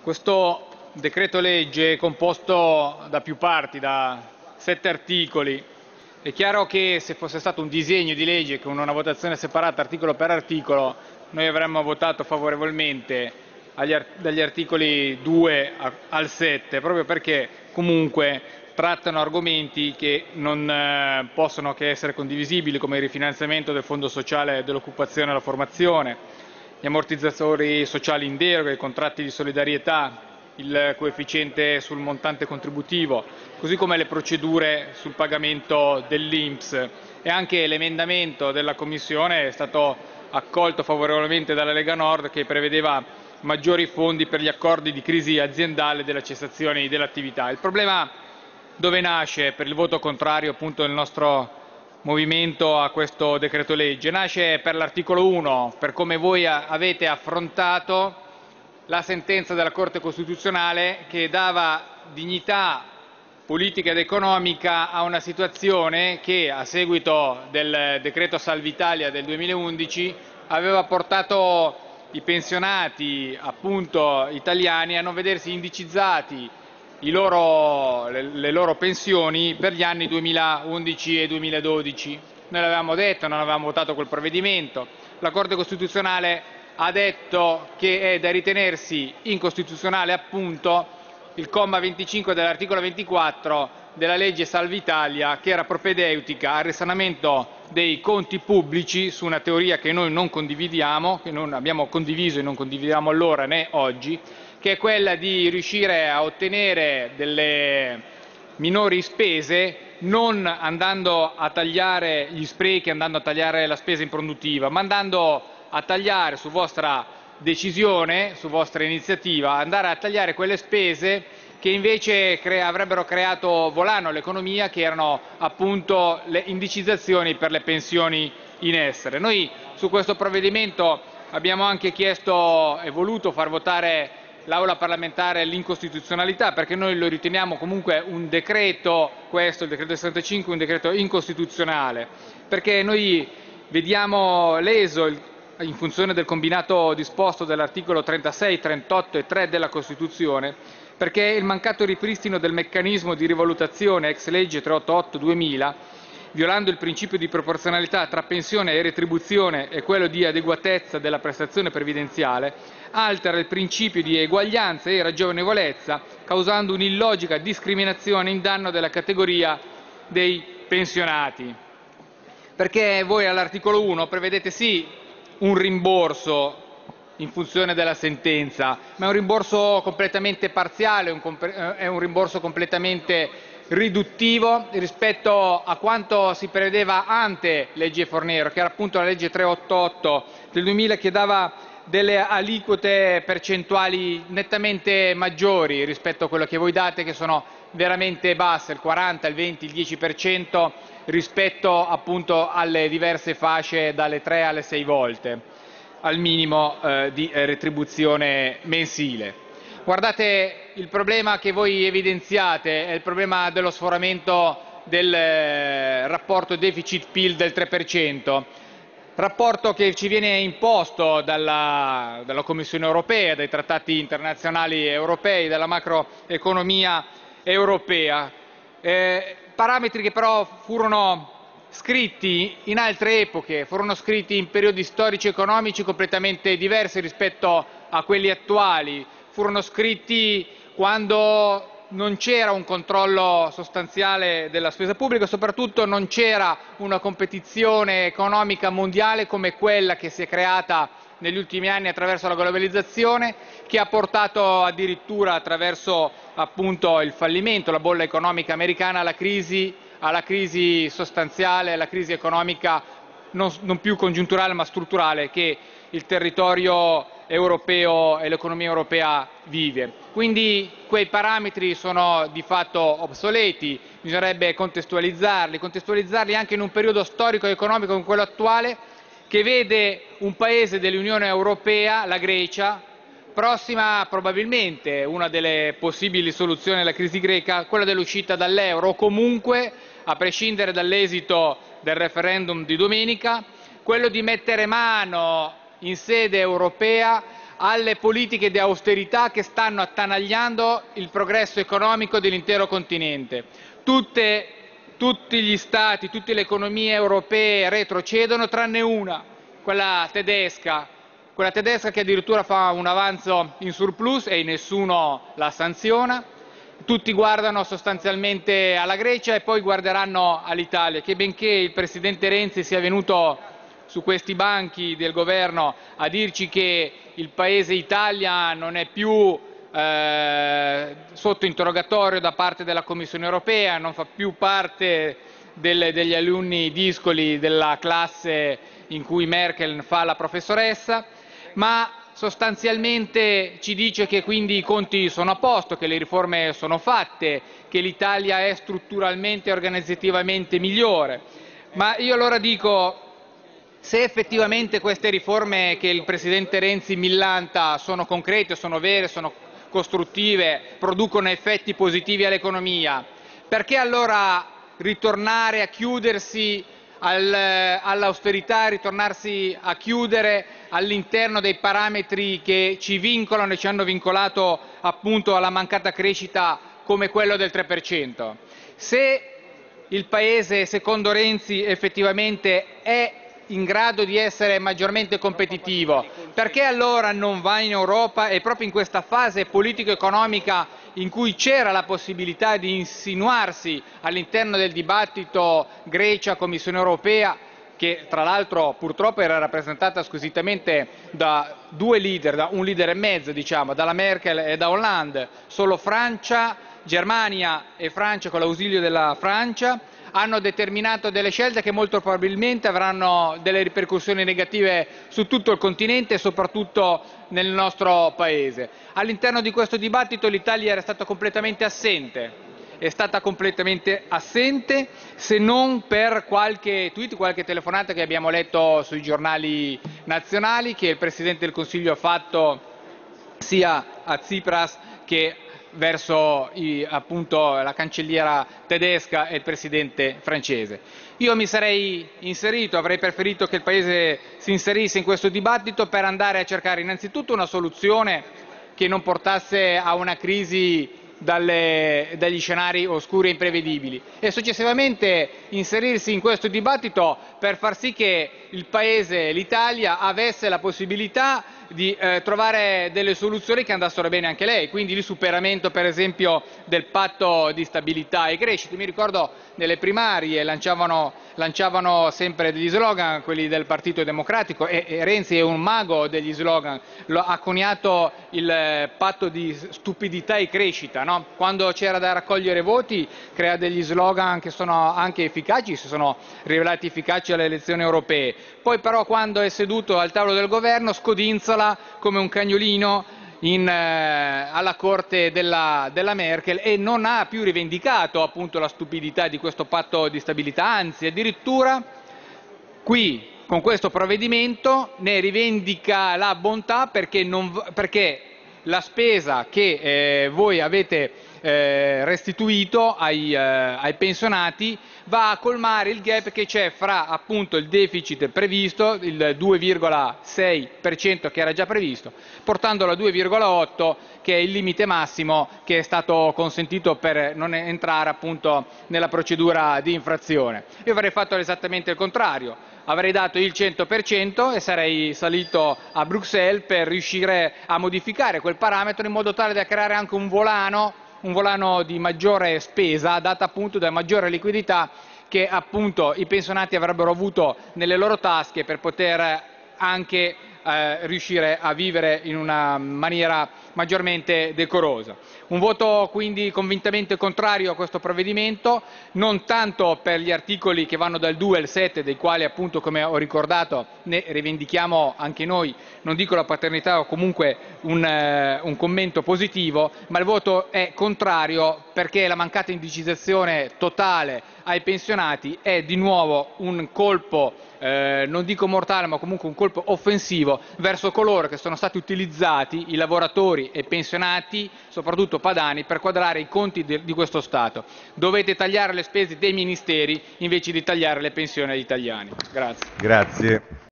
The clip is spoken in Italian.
Questo decreto legge è composto da più parti, da 7 articoli. È chiaro che se fosse stato un disegno di legge con una votazione separata articolo per articolo, noi avremmo votato favorevolmente dagli articoli 2 al 7, proprio perché comunque trattano argomenti che non possono che essere condivisibili, come il rifinanziamento del Fondo sociale dell'occupazione e della formazione, gli ammortizzatori sociali in deroga, i contratti di solidarietà, il coefficiente sul montante contributivo, così come le procedure sul pagamento dell'INPS, e anche l'emendamento della Commissione è stato accolto favorevolmente dalla Lega Nord, che prevedeva maggiori fondi per gli accordi di crisi aziendale delle cessazioni dell'attività. Il problema dove nasce per il voto contrario appunto del nostro movimento a questo decreto legge? Nasce per l'articolo 1, per come voi avete affrontato la sentenza della Corte Costituzionale che dava dignità politica ed economica a una situazione che, a seguito del decreto Salva Italia del 2011, aveva portato i pensionati appunto italiani a non vedersi indicizzati le loro pensioni per gli anni 2011 e 2012. Noi l'avevamo detto, non avevamo votato quel provvedimento. La Corte Costituzionale ha detto che è da ritenersi incostituzionale appunto il comma 25 dell'articolo 24 della legge Salva Italia, che era propedeutica al risanamento dei conti pubblici su una teoria che noi non condividiamo, che non abbiamo condiviso e non condividiamo allora né oggi, che è quella di riuscire a ottenere delle minori spese non andando a tagliare gli sprechi, andando a tagliare la spesa improduttiva, ma andando a tagliare, su vostra decisione, su vostra iniziativa, andare a tagliare quelle spese che invece avrebbero creato volano all'economia, che erano appunto le indicizzazioni per le pensioni in essere. Noi su questo provvedimento abbiamo anche chiesto e voluto far votare l'Aula parlamentare l'incostituzionalità, perché noi lo riteniamo comunque un decreto, questo, il decreto 65, un decreto incostituzionale, perché noi vediamo leso, in funzione del combinato disposto dell'articolo 36, 38 e 3 della Costituzione, perché il mancato ripristino del meccanismo di rivalutazione ex legge 388-2000, violando il principio di proporzionalità tra pensione e retribuzione e quello di adeguatezza della prestazione previdenziale, altera il principio di eguaglianza e ragionevolezza, causando un'illogica discriminazione in danno della categoria dei pensionati. Perché voi all'articolo 1 prevedete sì un rimborso in funzione della sentenza, ma è un rimborso completamente parziale, è un rimborso completamente riduttivo rispetto a quanto si prevedeva ante legge Fornero, che era appunto la legge 388 del 2000, che dava delle aliquote percentuali nettamente maggiori rispetto a quello che voi date, che sono veramente basse, il 40, il 20, il 10% rispetto appunto alle diverse fasce dalle 3 alle 6 volte al minimo di retribuzione mensile. Guardate, il problema che voi evidenziate è il problema dello sforamento del rapporto deficit-PIL del 3%, rapporto che ci viene imposto dalla Commissione europea, dai trattati internazionali europei, dalla macroeconomia europea. Parametri che però furono scritti in altre epoche, furono scritti in periodi storici e economici completamente diversi rispetto a quelli attuali, furono scritti quando non c'era un controllo sostanziale della spesa pubblica e soprattutto non c'era una competizione economica mondiale come quella che si è creata negli ultimi anni attraverso la globalizzazione, che ha portato addirittura attraverso appunto il fallimento, la bolla economica americana, alla crisi sostanziale, alla crisi economica non più congiunturale ma strutturale che il territorio europeo e l'economia europea vive. Quindi quei parametri sono di fatto obsoleti, bisognerebbe contestualizzarli anche in un periodo storico e economico come quello attuale, che vede un paese dell'Unione Europea, la Grecia, prossima probabilmente una delle possibili soluzioni alla crisi greca, quella dell'uscita dall'euro o comunque, a prescindere dall'esito del referendum di domenica, quello di mettere mano in sede europea alle politiche di austerità che stanno attanagliando il progresso economico dell'intero continente. Tutti gli stati, tutte le economie europee retrocedono tranne una, quella tedesca che addirittura fa un avanzo in surplus e nessuno la sanziona. Tutti guardano sostanzialmente alla Grecia e poi guarderanno all'Italia, che benché il Presidente Renzi sia venuto su questi banchi del governo a dirci che il Paese Italia non è più sotto interrogatorio da parte della Commissione europea, non fa più parte degli alunni discoli della classe in cui Merkel fa la professoressa, ma sostanzialmente ci dice che quindi i conti sono a posto, che le riforme sono fatte, che l'Italia è strutturalmente e organizzativamente migliore. Ma io allora dico, se effettivamente queste riforme che il Presidente Renzi millanta sono concrete, sono vere, sono costruttive, producono effetti positivi all'economia, perché allora ritornare a chiudersi all'austerità, ritornarsi a chiudere all'interno dei parametri che ci vincolano e ci hanno vincolato appunto alla mancata crescita come quello del 3%? Se il Paese, secondo Renzi, effettivamente è in grado di essere maggiormente competitivo, perché allora non va in Europa e proprio in questa fase politico-economica in cui c'era la possibilità di insinuarsi all'interno del dibattito Grecia-Commissione europea, che tra l'altro purtroppo era rappresentata squisitamente da due leader, da un leader e mezzo diciamo, dalla Merkel e da Hollande, solo Germania e Francia con l'ausilio della Francia, hanno determinato delle scelte che molto probabilmente avranno delle ripercussioni negative su tutto il continente e soprattutto nel nostro Paese. All'interno di questo dibattito l'Italia era stata completamente assente. È stata completamente assente se non per qualche tweet, qualche telefonata che abbiamo letto sui giornali nazionali che il Presidente del Consiglio ha fatto sia a Tsipras che verso appunto la cancelliera tedesca e il presidente francese. Io mi sarei inserito, avrei preferito che il Paese si inserisse in questo dibattito per andare a cercare innanzitutto una soluzione che non portasse a una crisi dagli scenari oscuri e imprevedibili e successivamente inserirsi in questo dibattito per far sì che il Paese, l'Italia, avesse la possibilità di trovare delle soluzioni che andassero bene anche lei, quindi il superamento per esempio del patto di stabilità e crescita. Mi ricordo nelle primarie lanciavano sempre degli slogan, quelli del Partito Democratico, e Renzi è un mago degli slogan, ha coniato il patto di stupidità e crescita, no? Quando c'era da raccogliere voti crea degli slogan che sono anche efficaci, si sono rivelati efficaci alle elezioni europee, poi però quando è seduto al tavolo del governo scodinzola come un cagnolino alla corte della Merkel e non ha più rivendicato appunto la stupidità di questo patto di stabilità, anzi addirittura qui con questo provvedimento ne rivendica la bontà perché la spesa che voi avete restituito ai pensionati va a colmare il gap che c'è fra appunto il deficit previsto, il 2,6% che era già previsto, portandolo a 2,8% che è il limite massimo che è stato consentito per non entrare appunto nella procedura di infrazione. Io avrei fatto esattamente il contrario, avrei dato il 100% e sarei salito a Bruxelles per riuscire a modificare quel parametro in modo tale da creare anche un volano di maggiore spesa data appunto da maggiore liquidità che appunto i pensionati avrebbero avuto nelle loro tasche per poter anche riuscire a vivere in una maniera maggiormente decorosa. Un voto quindi convintamente contrario a questo provvedimento, non tanto per gli articoli che vanno dal 2 al 7, dei quali appunto come ho ricordato ne rivendichiamo anche noi, non dico la paternità o comunque un commento positivo, ma il voto è contrario perché la mancata indicizzazione totale ai pensionati è di nuovo un colpo non dico mortale ma comunque un colpo offensivo verso coloro che sono stati utilizzati, i lavoratori e pensionati, soprattutto padani, per quadrare i conti di questo Stato. Dovete tagliare le spese dei ministeri invece di tagliare le pensioni agli italiani. Grazie.